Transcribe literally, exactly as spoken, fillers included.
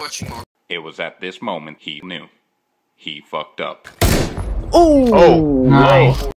watching more. It was at this moment he knew. He fucked up. Oh, Oh, nice.